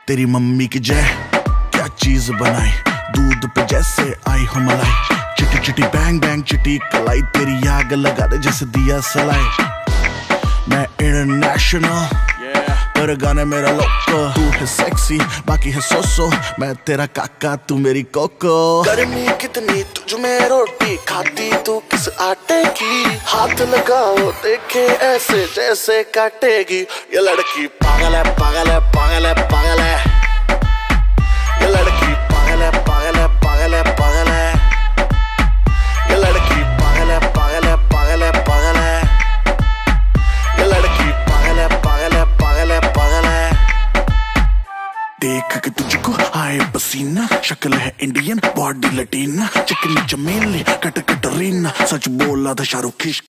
तेरी मम्मी की जय, क्या चीज बनाई, दूध पे जैसे आई हो मलाई। चिटी चिटी बैंग बैंग चिटी कलाई, तेरी आग लगा दे जैसे दिया सलाई। मैं इंटरनेशनल पर गाने मेरा लोको। तू है सेक्सी बाकी है सोसो, मैं तेरा काका तू मेरी कोको। गर्मी कितनी तुझ में रोटी खाती तू किस आटे की, हाथ लगाओ देखे ऐसे जैसे काटेगी। ये लड़की पागल है पागल है पागल है पागल है, ये लड़की पागल है पागल है पागल है पागल है, ये लड़की पागल है पागल है पागल है पागल है, ये लड़की पागल है पागल है पागल है पागल है। देख के तुझको आए पसीना, शक्ल है इंडियन बॉडी लटीना, चिकनी चमेली कट कटरीना, सच बोला था शाहरुख।